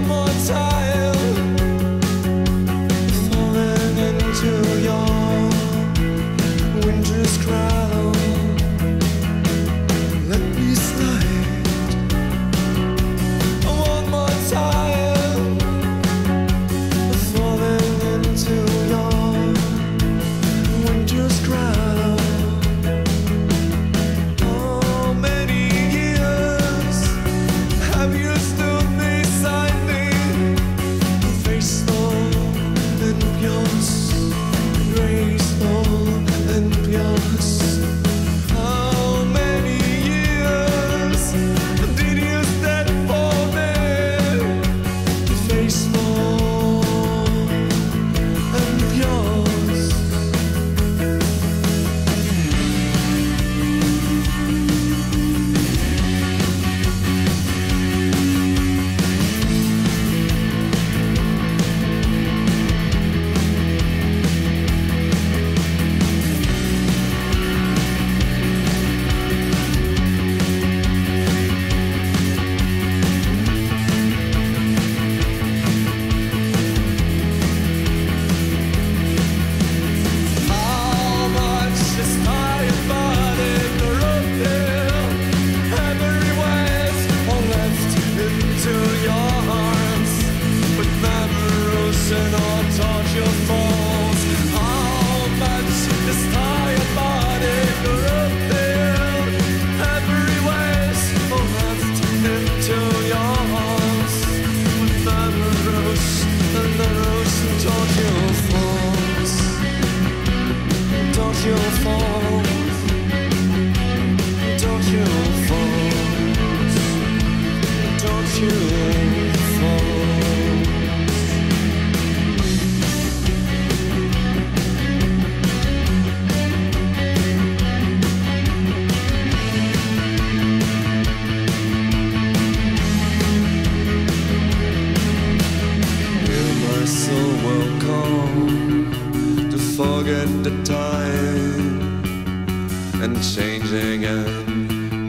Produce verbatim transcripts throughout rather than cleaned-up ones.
changing and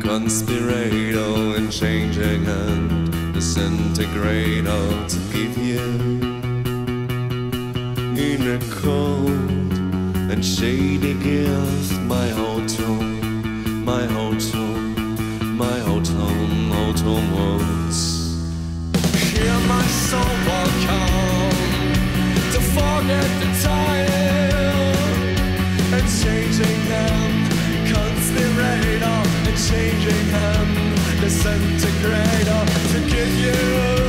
conspirato and changing and disintegrato to give you in a cold and shady gift my whole tone, my whole tone, my whole tone, whole tone words. Hear my soul will come to forget the time and changing them. Conspirator and changing him, disintegrator to give you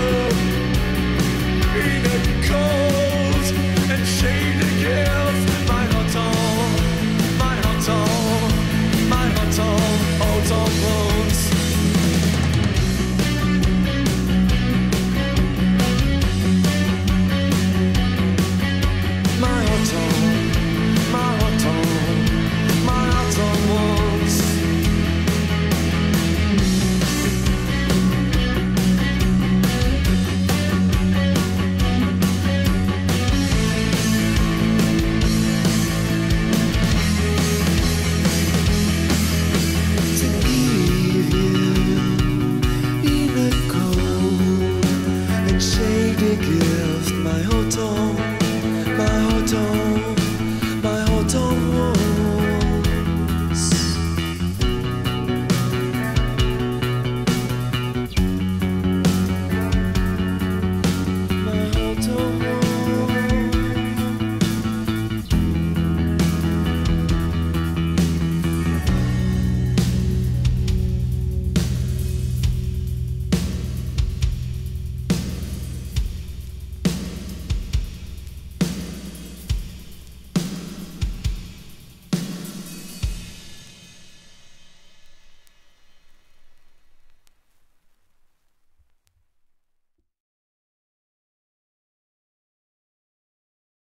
in a cold and shady gift my hot on, my hot on, my hot on, hot on wounds. My hot on, my hot on, my hot on wounds. Yeah.